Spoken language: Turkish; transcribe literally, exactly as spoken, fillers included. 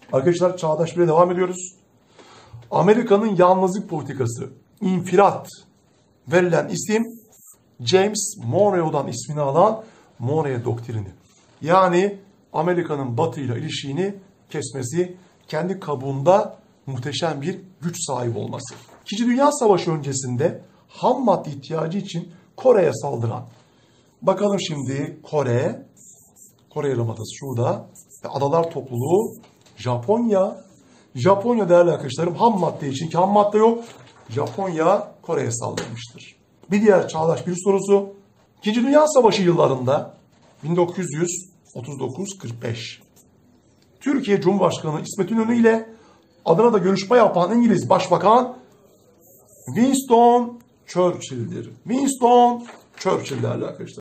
Arkadaşlar Çağdaş Bilgi'ye devam ediyoruz. Amerika'nın yalnızlık politikası, infirat verilen isim James Monroe'dan ismini alan Monroe doktrini. Yani Amerika'nın Batı ile ilişiğini kesmesi, kendi kabuğunda muhteşem bir güç sahibi olması. İkinci Dünya Savaşı öncesinde ham madde ihtiyacı için Kore'ye saldıran. Bakalım şimdi Kore, Kore Yarımadası şurada ve Adalar Topluluğu, Japonya. Japonya değerli arkadaşlarım ham madde için ki ham madde yok. Japonya Kore'ye saldırmıştır. Bir diğer çağdaş bir sorusu. İkinci Dünya Savaşı yıllarında bin dokuz yüz otuz dokuz kırk beş Türkiye Cumhurbaşkanı İsmet İnönü ile Adana'da görüşme yapan İngiliz Başbakan Winston Churchill'dir. Winston Churchill değerli arkadaşlar.